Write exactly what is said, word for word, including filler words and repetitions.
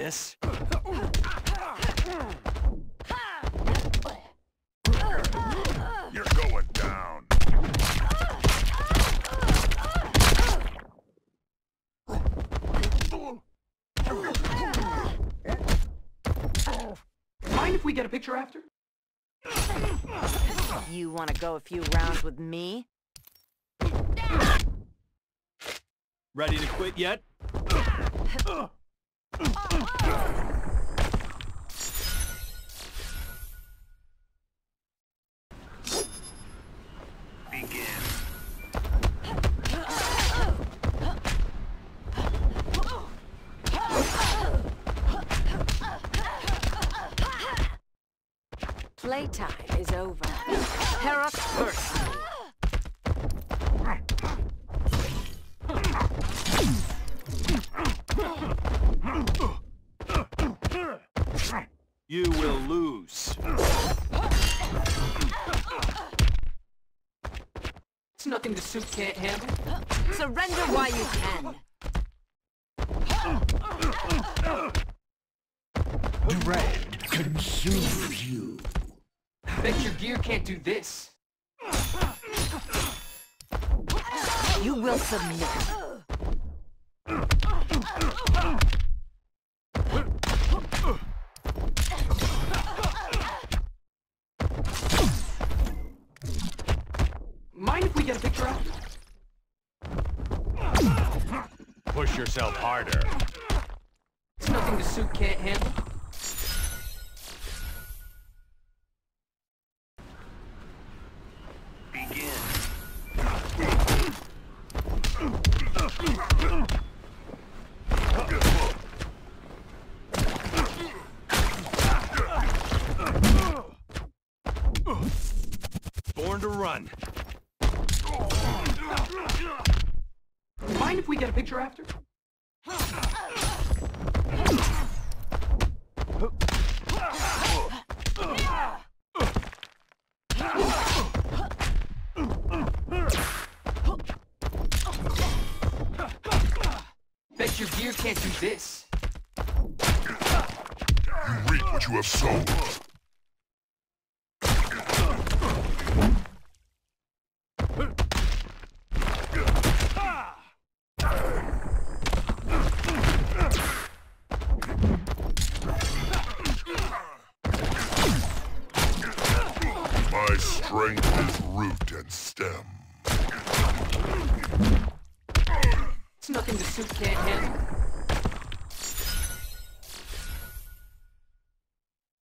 this. You're going down. Mind if we get a picture after? You want to go a few rounds with me? Ready to quit yet? Begin. Playtime is over. Herrick first. You will lose. It's nothing the suit can't handle. Surrender while you can. Dread consumes you. Bet your gear can't do this. You will submit. Mind if we get a picture after? Push yourself harder. It's nothing the suit can't handle. Begin. Born to run. Mind if we get a picture after? Bet your gear can't do this. You reap what you have sown. My strength is root and stem. It's nothing the suit can't handle.